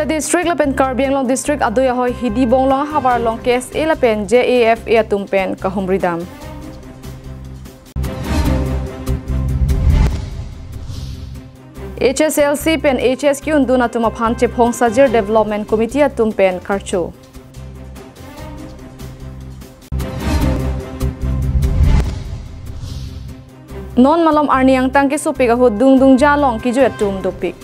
Hoja district lapen Karbianglong district adoya hoi hidi bonglong habar long case e lapen JAF e atumpen kahumridam. HSLC pen HSQ unduna tumaphan chephong sajir development committee atumpen karchu. Non malom arniang tangke supik ahu dung jalong kijo atum dopik.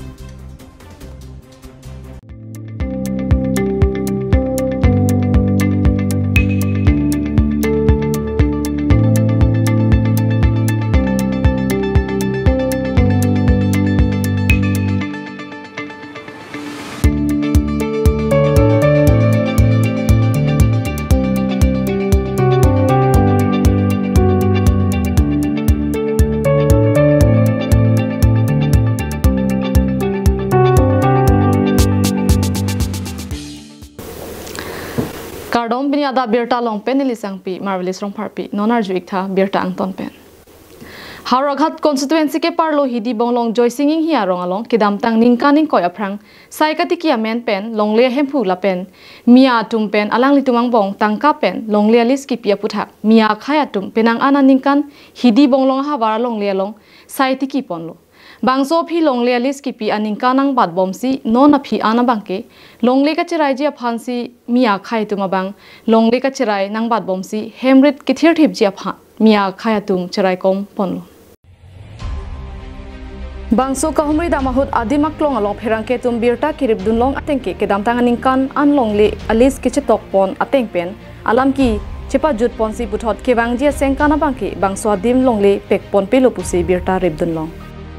Kardom bini ada Abirta long pen nilisang pi marvelous rong parpi nonar juik tha Abirta angton pen. Haraghat constituency ke parlo hidi bonglong joy singing hi arong along kidam tang ningkaning koy aprang saikati kia men pen longle hempu la pen mia tum pen alang litumang bong tangka pen longle lis ki pia puthak mia khaya tum penang ana ningkan hidi bonglong habar longle long saiti ki ponlo. Bangso phi longle lis ki pi aningkanang bat bomsi non a phi ana bangke longle ka chirai ji phansi mia khai tuma bang longle ka chirai nang bat bomsi hemrit ki thir thip ji pha mia khaya tum chirai kom ponlo. Bangso kahumri damahut adimak long along pherangke tum birta kirib dunlong atengke kedam tanganingkan an longle alis ki chitok pon ateng pen alam ki chepa jut ponsi puthot ke bang ji sengkana bangke bangso adim longle pek pon pelo pusi birta rib dunlong.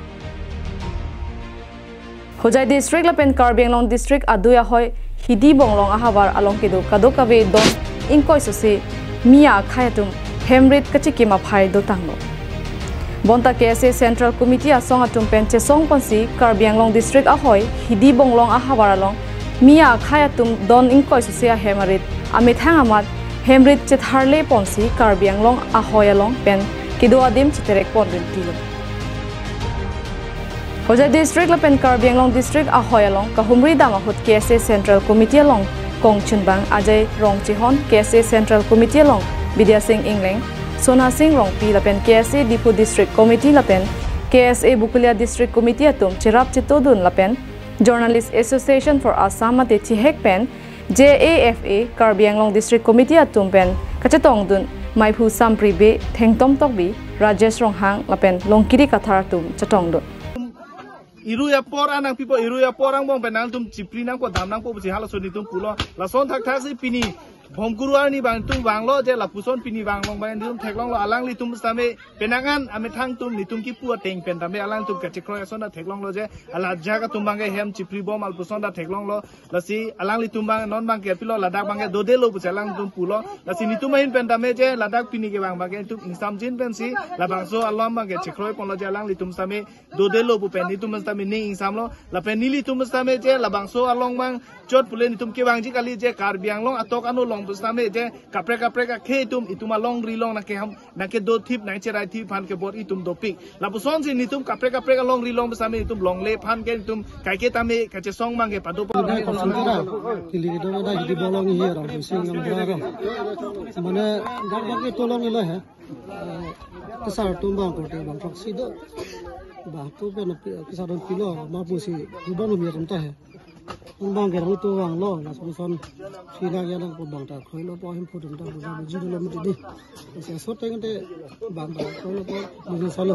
Hojai district lapen Karbianglong district aduya hoi hidi bonglong ahabar along kido kadokawe don inkoi sose mia khayatum hemrit kachiki maphai do tanglo. Bonta KSA Central Committee asong atumpen chesong ponsi Karbianglong district ahoi hidi bonglong ahabar along mia khayatum don inkoi sose hemarit amit hangamat hemrit chetharle ponsi Karbianglong ahoi along pen kido adim chiterek pon tilo. Hojai district lapen Karbianglong district ahoy along kahumri damahut KSA Central Committee along kong chunbang ajay rong chihon KSA Central Committee along Bidya Singh Ingleng Sona Singh rong pi lapen KSA Dipu District Committee lapen KSA Bukulia District Committee atum chirap chitodun lapen Journalist Association for Assam ate chihek pen JAFA Karbianglong District Committee atum pen kachatong dun Maipu Sampribe Thengtom Tokbi Rajesh Ronghang lapen longkiri kathar atum chatong dun. Iru ya porang nang pipo iru ya porang bong penang tum cipri nang ko dam nang ko busi halas ni tum pulo lason thak thak si pini bhomguru ani bang tum banglo je lapuson pini banglong bang tum theklong lo alang li tum stame penangan ame thang tum ni tum ki pu teng pen tame alang tum kachikro son da theklong lo je ala jaga tum bang hem cipri bom al puson da theklong lo lasi alang li tum bang non bang ke pilo ladak bang do de lo bu alang tum pulo lasi ni tum hin pen tame je ladak pini ke bang tum insam jin pen si la bang so alom bang ke chikro pon lo je alang li tum stame do de lo bu pen ni tum stame ni insam lo la pen ni li tum stame je la bang so along bang chot pule ni tum ke bang ji kali je Karbianglong atok anu long Busame je kapre ka khe tum ituma long rilong na ke ham na ke do thip na cherai thip phan ke bor itum dopik la buson sin nitum kapre ka long rilong busame itum long le phan ke itum kai ke tame ka che song mang ke padu pa kili do da hidi bolong hi ra sing ngam ra mane gam ke tolong ile hai kisar tum bang ko te bang proxy do ba to pe na kisar don pilo ma pusi ubang mi tum ta hai bang ke to wang lo na buson sila ya nang bang ta khoi lo po him phu dum ta bu ji lo mi di se so te ngte bang ta khoi lo po mi so lo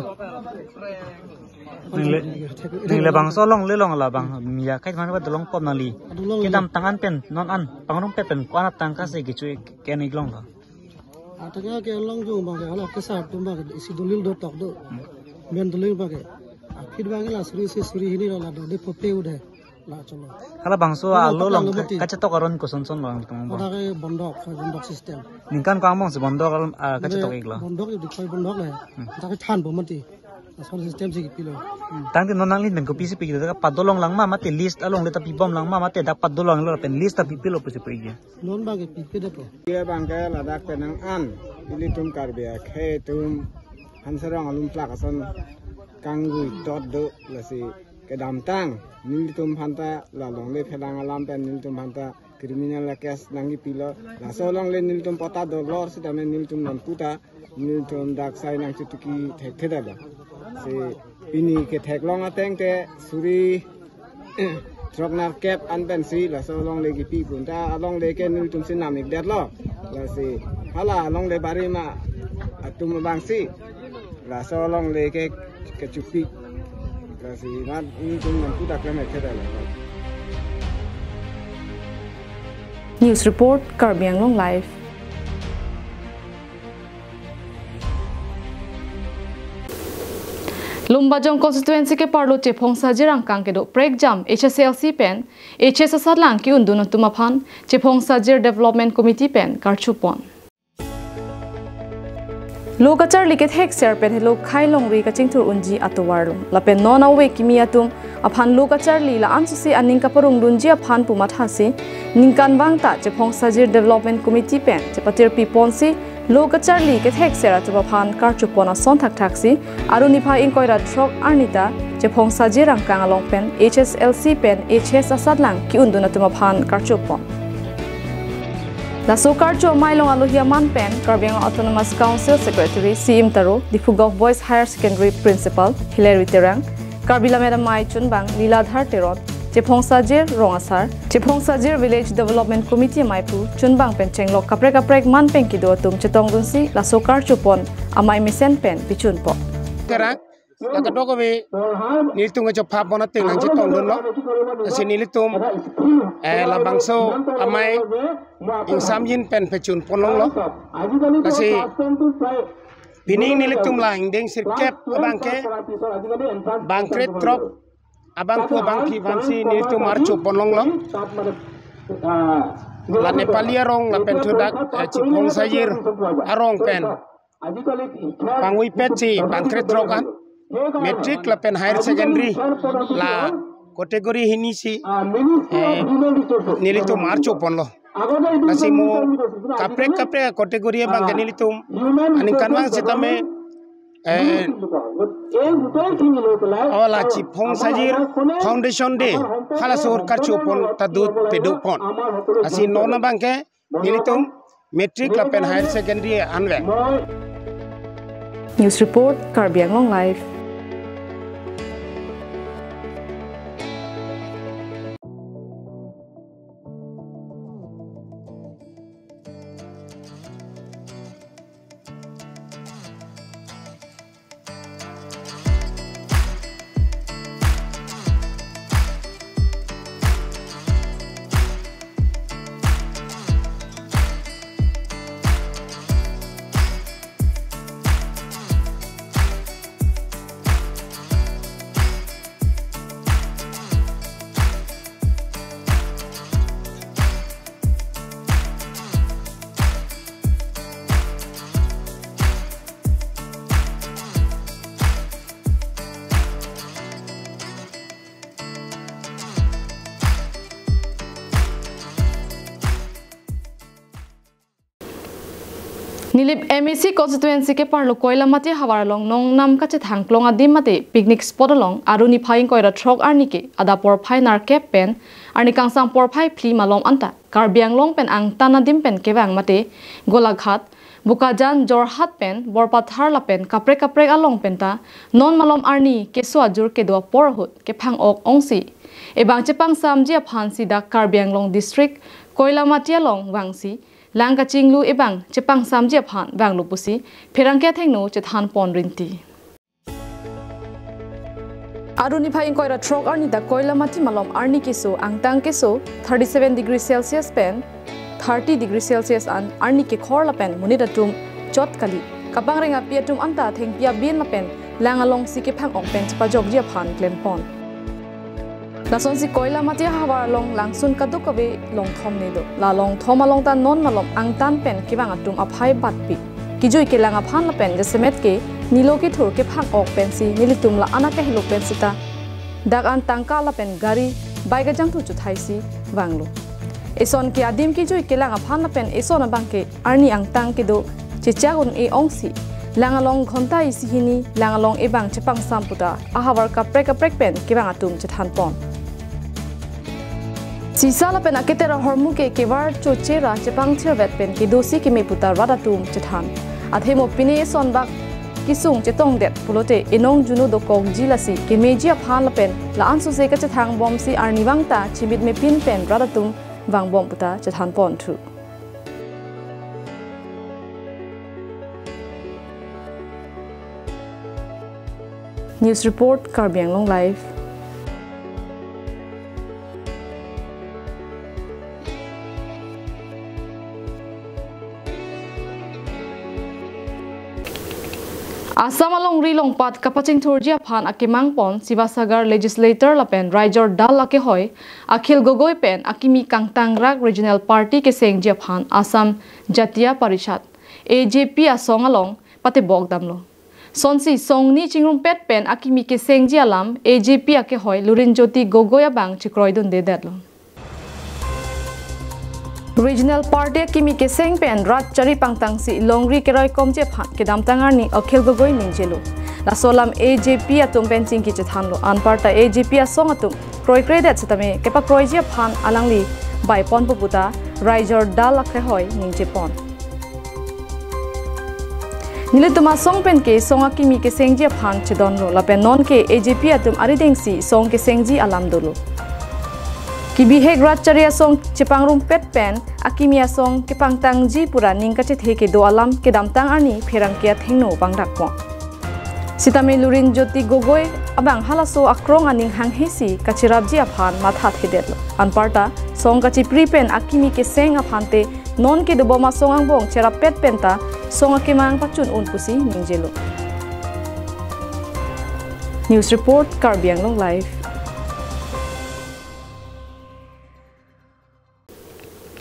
le bang so long le long la bang ya kai man ba long pom na li ke dam tangan pen non an pangrong pe pen ko na tang ka se ki chu ke ni long la atanga ke long ju bang ke ala ke sa tum bang si dolil do tok do men dolil bang ke phid bang la suri hini la do de pope ude Hala bangso alo long kacetok aron ko son long tong ba ke bondok system ningkan ko among se bondok kacetok iglo bondok di khoi bondok le ta ke than bo mati son system se pilo tang tin nonang lin ben ko pisi pigi da padolong lang ma mate list along le ta pibom lang ma mate da padolong lo pen list ta pipilo pisi pigi non ba ke pipi da to ye bang ke ladak penang an ili tum karbia khe tum hansarang alum plak ason kangui dot do lasi ke dam tang nil tum phanta la long le phelang alam pen nil tum phanta criminal case nangi pilo la so long le nil tum pata do lor se dame nil tum nan puta nil tum dak sai nang chutuki thek theda la se pini ke thek long ateng te suri troknar kep an pen si la so long le gi pi pun ta long le ke nil tum sin namik det lo la se hala long le bari ma atum bang si la so long le ke chupi la si na nil tum nan puta klame theda la News Report Karbi Anglong Live. Lumbajong constituency ke parlo chepong sajirang kang kedo prek jam HSLC pen HS asatlang ki undun tumaphan chepong sajir development committee pen karchupon Lokachar liket hek ser pen hello khailong ri ka chingthur unji atowarlong lapen nona we kimi atum aphan lokachar li la ansusi aning kaparung dunji aphan pumatha se ningkan bangta chepong sajir development committee pen chepatir pi ponsi lokachar li ket hek ser atupaphan karchupona son thak thaksi aru nipha inkoira throk arnita chepong sajir angkang along pen HSLC pen HS asatlang ki unduna tumaphan karchupon La Sokar Cho Mailong Alohia Manpen, Karbiang Autonomous Council Secretary CM Taro, Difugok Boys Higher Secondary Principal Hilary Terang, Karbila Madam Mai Chunbang, Liladhar Terot, Chepong Sajir Rongasar, Chepong Sajir Village Development Committee Maipu, Chunbang Penchenglo Kaprek Manpen Kido Tum Chetong Dunsi, La Sokar Chupon, Amai Misen Pen, Pichunpo. Terang, la kadoko we nilitung cho pap bona ting nang chitong dun lo si nilitum la bangso amai ing samjin pen pechun ponlong lo kasi pining nilitum la ing deng sirkep abangke bangkret trop abang pu bang ki vansi nilitum archu ponlong lo la nepalia rong la pen thudak chipong sajir arong pen pangui pechi bangkret trokan Metric la pen higher secondary la category hinisi nilitum marcho ponlo nasi mo kapre category bang nilitum aning kanwang sitame awala chipong sajir foundation day hala sor karcho pon tadut pedupon nasi nona bangke nilitum metric la pen higher secondary anwe News Report Karbi Anglong Live. Nilip MEC constituency ke parlo koila mati hawaralong nong nam kache thangklong adim mate picnic spot along aruni phaing koira throk arnike adapor phainar kep pen arni kangsang por phai phli malom anta karbiang long pen ang tanadim pen kewang mate golaghat bukajan jorhat pen borpathar la pen kaprek along penta non malom arni keso ajur ke do porhut ke phang ok ongsi ebang chepang samji phansi da karbiang long district koila mati along wangsi Langka Chinglu ibang Chepang Samji Phan Bang Lupusi, Pirangke Thengno Chethan Pon Rinti. Aruni Phaing Koira Trok Arni da Koila Mati Malom Arni Keso Angtang Keso 37 degrees Celsius pen 30 degrees Celsius an Arni ke Khor la pen Munidatum Chot Kali Kapang Renga Piatum Anta Theng Pia Bin la pen Langalong Sike Phang Ok pen Chapajok Jia Phan Glen Pon. Nason si koila mati hawar long langsun kaduk kabe long thom nedo la long thom along tan non malom ang tan pen kibang atum aphai batpi kijoi ke langa phan la pen jesemet ke nilo ke thur ke phang ok pen si nilitum la ana ke hilo pen sita dak an tangka la pen gari baiga jang thu chuthai si wanglo eson ke adim kijoi ke langa phan la pen eson bang ke arni ang tang ke do chichagun e ongsi langalong khonta isihini langalong ebang chepang samputa ahawar kaprek pen kibang atum chethan pon sisala pen aketera hormu ke kevar chochera chepang thirvet pen ki dosi ki meputa radatum chethan athemo pine sonbak kisung chetong det pulote enong junu do kong jilasi ki meji aphan pen la ansu se ka chethang bom si arniwang ta chimit me pin pen radatum wang bom puta chethan pon thu News report Karbiang Long Live. Assam along rilong pat kapaching thorjia phan akimang pon Sivasagar legislator lapen Raijor dal lake hoy Akhil Gogoi pen akimi kangtang rak regional party ke sengjia phan Assam Jatiya Parishad AJP asong along pate bogdam lo Sonsi songni chingrum pet pen akimi ke sengji alam AJP ake hoy Lurin Jyoti Gogoya bang chikroidun de detlo Regional Party akimi ke seng pen rat chari pangtang si longri keroi komje phat ke damtangar ni Akhil Gogoi ningjelo la solam AJP atum pen chingki chethanlo anparta AJP asong atum kroi kredet chetame kepa kroije phan alangli bai pon puputa Raijor dal akhe hoy ningje pon Nilituma song pen ke songa kimi ke sengji phan chidon ro lapen non ke AJP atum aridengsi song ke sengji alam dolo ki bihek ratcharia song chepangrum pet pen akimia song ke pangtangji pura ningkache theke do alam ke damtang ani pherangkia thengno bangdak po Sitame Lurin Jyoti Gogoi abang halaso akrong aning hanghesi kachirabji aphan matha thedetlo anparta song kachipri pen akimi ke seng aphante non ke doboma songang bong cherapet penta songa kemang pachun unpusi ningjelo News report Karbiang Long Live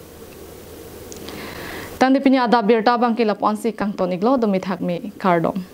Tande pinya Adap Abirta bangki laponsi kang toniklo domi thakme kardom